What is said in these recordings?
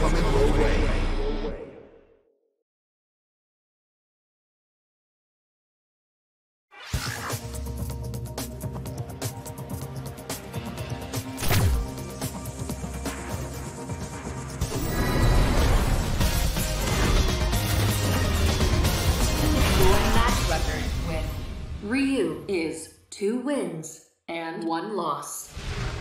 coming your way. Ryu is 2 wins and 1 loss.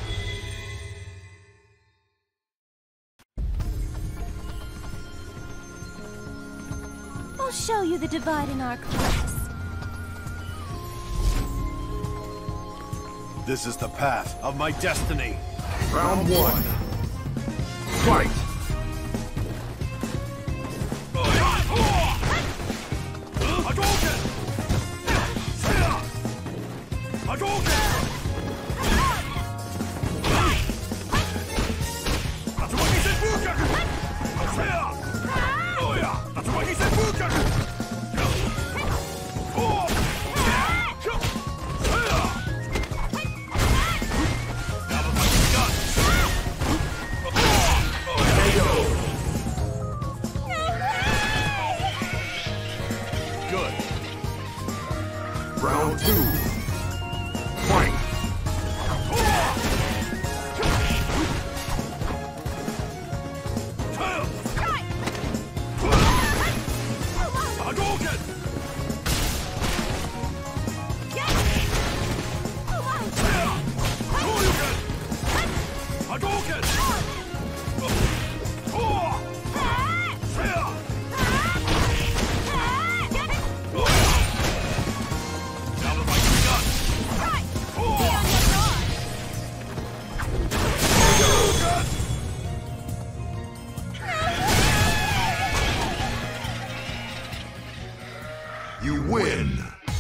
I'll show you the divide in our class. This is the path of my destiny. Round 1. Fight! Round 2. Fight! You win!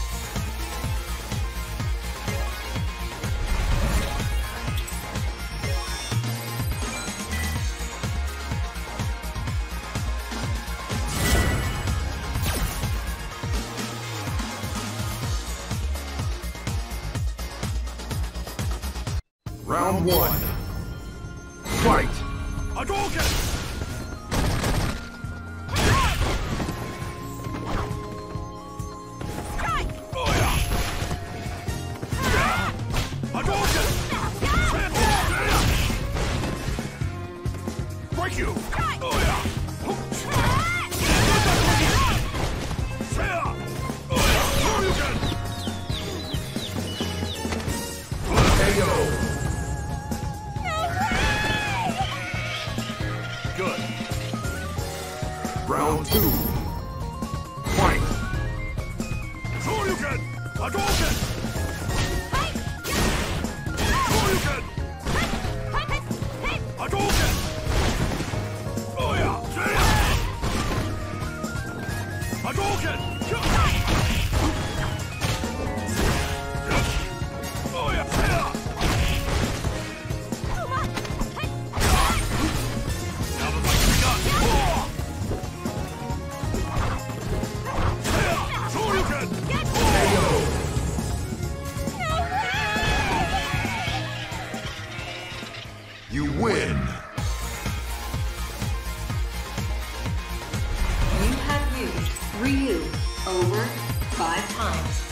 Round 1. Fight! Hadouken! You! Good. Round 2. Fight! Shoryuken! Hadouken! Shoryuken! Hadouken! Hadouken! You win! You have used Ryu over 5 times.